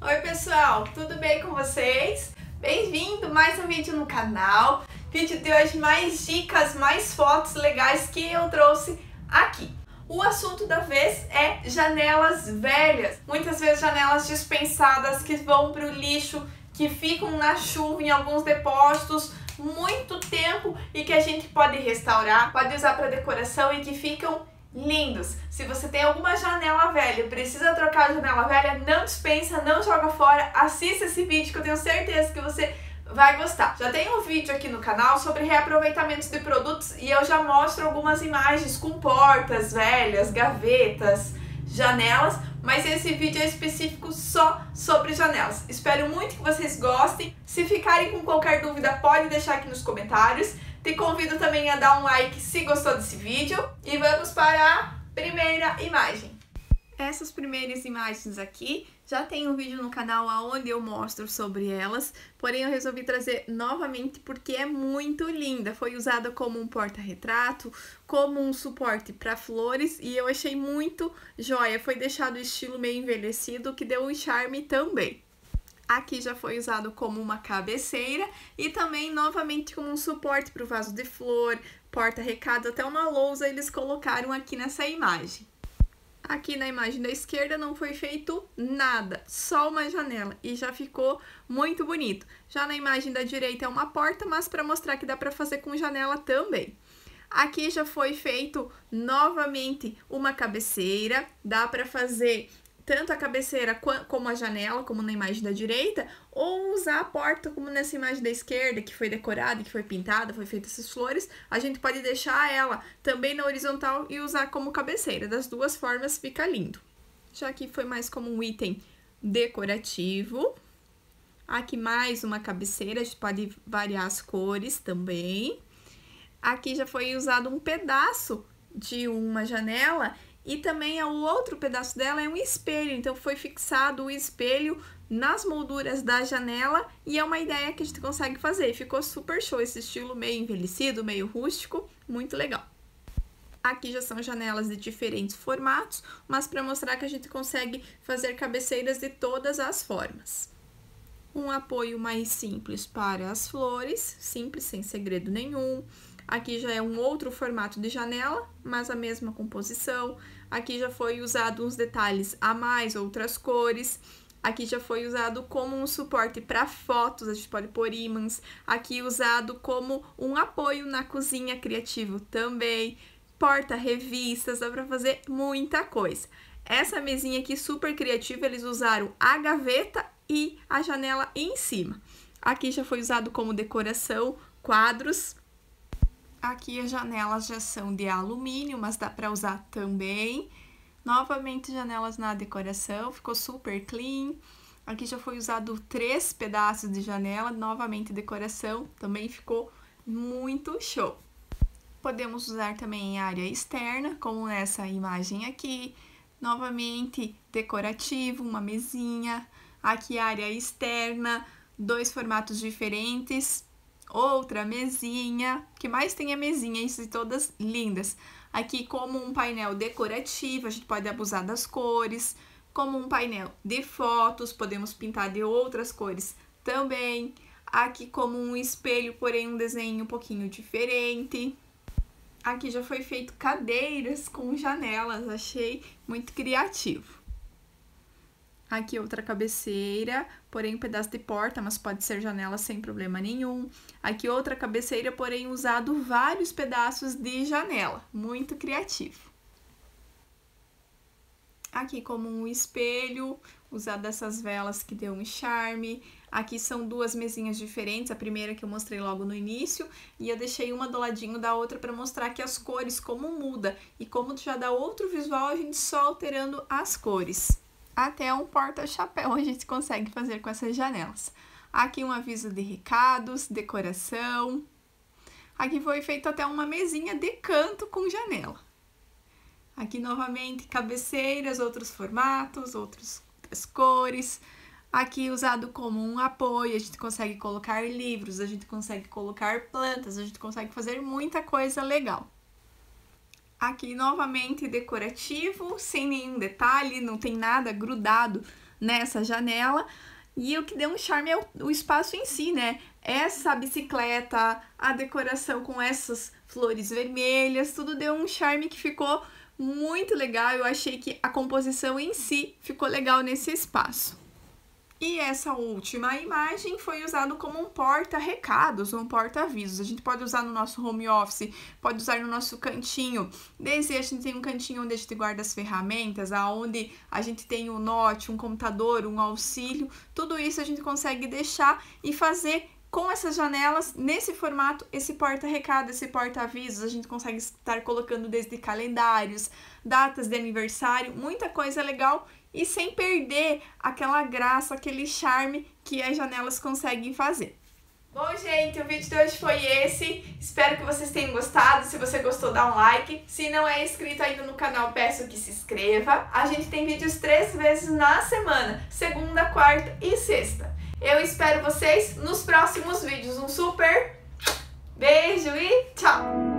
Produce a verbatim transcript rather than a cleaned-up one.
Oi pessoal, tudo bem com vocês? Bem-vindo a mais um vídeo no canal. Vídeo de hoje, mais dicas, mais fotos legais que eu trouxe aqui. O assunto da vez é janelas velhas. Muitas vezes janelas dispensadas que vão para o lixo, que ficam na chuva em alguns depósitos muito tempo e que a gente pode restaurar, pode usar para decoração e que ficam lindos. Se você tem alguma janela velha, precisa trocar a janela velha, não dispensa, não joga fora, assista esse vídeo que eu tenho certeza que você vai gostar. Já tem um vídeo aqui no canal sobre reaproveitamentos de produtos e eu já mostro algumas imagens com portas velhas, gavetas, janelas, mas esse vídeo é específico só sobre janelas. Espero muito que vocês gostem. Se ficarem com qualquer dúvida, pode deixar aqui nos comentários. Te convido também a dar um like se gostou desse vídeo. E vamos para a primeira imagem. Essas primeiras imagens aqui, já tem um vídeo no canal onde eu mostro sobre elas, porém eu resolvi trazer novamente porque é muito linda. Foi usada como um porta-retrato, como um suporte para flores e eu achei muito joia. Foi deixado o estilo meio envelhecido, que deu um charme também. Aqui já foi usado como uma cabeceira e também novamente como um suporte para o vaso de flor, porta-recado, até uma lousa eles colocaram aqui nessa imagem. Aqui na imagem da esquerda não foi feito nada, só uma janela e já ficou muito bonito. Já na imagem da direita é uma porta, mas para mostrar que dá para fazer com janela também. Aqui já foi feito novamente uma cabeceira, dá para fazer tanto a cabeceira como a janela, como na imagem da direita, ou usar a porta como nessa imagem da esquerda, que foi decorada, que foi pintada, foi feita essas flores, a gente pode deixar ela também na horizontal e usar como cabeceira. Das duas formas fica lindo. Já que foi mais como um item decorativo. Aqui mais uma cabeceira, a gente pode variar as cores também. Aqui já foi usado um pedaço de uma janela e também o outro pedaço dela é um espelho, então foi fixado o espelho nas molduras da janela e é uma ideia que a gente consegue fazer. Ficou super show esse estilo meio envelhecido, meio rústico, muito legal. Aqui já são janelas de diferentes formatos, mas para mostrar que a gente consegue fazer cabeceiras de todas as formas. Um apoio mais simples para as flores, simples, sem segredo nenhum. Aqui já é um outro formato de janela, mas a mesma composição. Aqui já foi usado uns detalhes a mais, outras cores. Aqui já foi usado como um suporte para fotos, a gente pode pôr ímãs. Aqui usado como um apoio na cozinha criativo também. Porta-revistas, dá para fazer muita coisa. Essa mesinha aqui super criativa, eles usaram a gaveta e a janela em cima. Aqui já foi usado como decoração, quadros. Aqui as janelas já são de alumínio, mas dá para usar também. Novamente janelas na decoração, ficou super clean. Aqui já foi usado três pedaços de janela, novamente decoração, também ficou muito show. Podemos usar também em área externa, como nessa imagem aqui. Novamente decorativo, uma mesinha. Aqui área externa, dois formatos diferentes. Outra mesinha, que mais tem a mesinha, isso todas lindas. Aqui como um painel decorativo, a gente pode abusar das cores. Como um painel de fotos, podemos pintar de outras cores também. Aqui como um espelho, porém um desenho um pouquinho diferente. Aqui já foi feito cadeiras com janelas, achei muito criativo. Aqui outra cabeceira, porém um pedaço de porta, mas pode ser janela sem problema nenhum. Aqui outra cabeceira, porém usado vários pedaços de janela, muito criativo. Aqui como um espelho, usado essas velas que deu um charme. Aqui são duas mesinhas diferentes, a primeira que eu mostrei logo no início, e eu deixei uma do ladinho da outra para mostrar que as cores, como muda, e como já dá outro visual, a gente só alterando as cores. Até um porta-chapéu a gente consegue fazer com essas janelas. Aqui um aviso de recados, decoração. Aqui foi feito até uma mesinha de canto com janela. Aqui novamente cabeceiras, outros formatos, outras cores. Aqui usado como um apoio, a gente consegue colocar livros, a gente consegue colocar plantas, a gente consegue fazer muita coisa legal. Aqui novamente decorativo, sem nenhum detalhe, não tem nada grudado nessa janela. E o que deu um charme é o, o espaço em si, né? Essa bicicleta, a decoração com essas flores vermelhas, tudo deu um charme que ficou muito legal. Eu achei que a composição em si ficou legal nesse espaço. E essa última imagem foi usado como um porta-recados, um porta-avisos. A gente pode usar no nosso home office, pode usar no nosso cantinho. Desde a gente tem um cantinho onde a gente guarda as ferramentas, aonde a gente tem um note, um computador, um auxílio. Tudo isso a gente consegue deixar e fazer com essas janelas, nesse formato, esse porta-recado, esse porta-avisos. A gente consegue estar colocando desde calendários, datas de aniversário, muita coisa legal e sem perder aquela graça, aquele charme que as janelas conseguem fazer. Bom, gente, o vídeo de hoje foi esse. Espero que vocês tenham gostado. Se você gostou, dá um like. Se não é inscrito ainda no canal, peço que se inscreva. A gente tem vídeos três vezes na semana, segunda, quarta e sexta. Eu espero vocês nos próximos vídeos. Um super beijo e tchau!